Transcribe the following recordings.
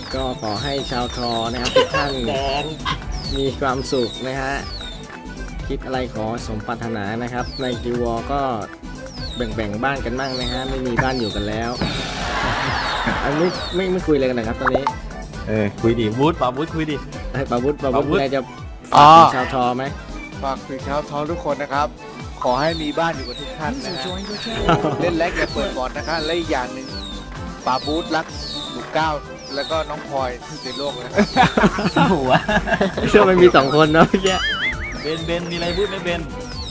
ก็ขอให้ชาวทรนะครับทุกท่านมีความสุขนะฮะคิดอะไรขอสมปรารถนานะครับในกิวอก็แบ่งบ้านกันบ้างนะฮะไม่มีบ้านอยู่กันแล้วอันนี้ไม่คุยอะไรกันนะครับตอนนี้คุยดิบูธป่าบูธคุยดิปาวุฒิอะไรจะฝากถึงชาวทอไหมฝากถึงชาวทอทุกคนนะครับขอให้มีบ้านอยู่กับทุกท่านนะฮะเล่นแรกอย่าเปิดบอลนะคะและอีกอย่างหนึ่งปาบูธรักหนูก้าวแล้วก็น้องพลอยที่ในโลกนะครับหัวเชื่อมันมี2 คนเนาะเมื่อกี้เบนมีอะไรพูดไหมเบน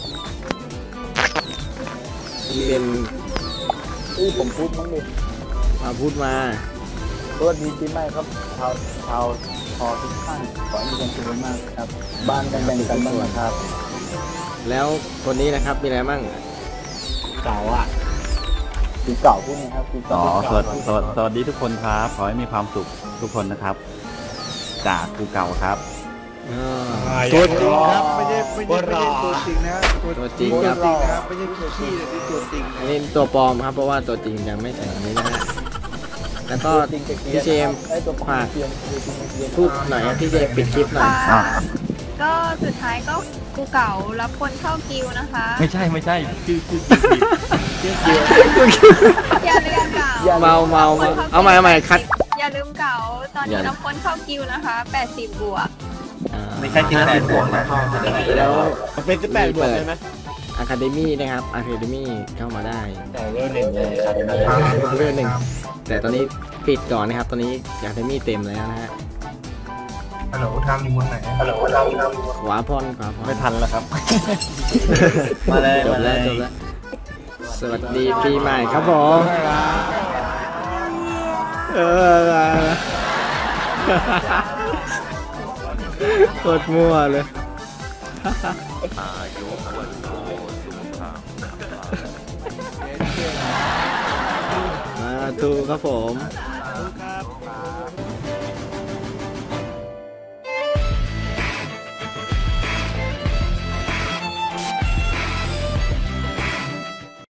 ผมพูดมั้งดิพูดมาสวัสดีปีใหม่ครับชาวทอทุกท่านขอให้มีความสุขมากครับบ้านกันแบ่งกันบ้างนะครับแล้วคนนี้นะครับมีอะไรบ้างเก่าอ่ะปีเก่าพูดนะครับปีเก่าสวัสดีทุกคนครับขอให้มีความสุขทุกคนนะครับจากกูเก่าครับตัวจริงครับไม่ใช่ตัวจริงนะตัวจริงครับไม่ใช่ขี้เลยที่ตัวจริงอันนี้ตัวปลอมครับเพราะว่าตัวจริงยังไม่ใส่อันนี้นะฮะแล้วก็พี่เจมฝากพูดหน่อยพี่เจมปิดคลิปหน่อยก็สุดท้ายก็กูเก่ารับคนเข้ากิวนะคะไม่ใช่ชื่ออย่าลืมเก่าเมาเอาใหม่คัดอย่าลืมเก่าตอนนี้รับคนเข้ากิวนะคะ80 บวกไม่ใช่80 บวกนะแล้วเป็น18 บวกใช่ไหมอะคาเดมี่นะครับอะคาเดมี่เข้ามาได้แต่เรื่องหนึ่งเลยครับเรื่องหนึ่งแต่ตอนนี้ปิดก่อนนะครับตอนนี้อะคาเดมี่เต็มแล้วนะฮะฮัลโหลทำอยู่บนไหนฮัลโหลขวาพรไม่ทันแล้วครับจบแล้วสวัสดีปีใหม่ครับผมกดมั่วเลยมาถูกครับผม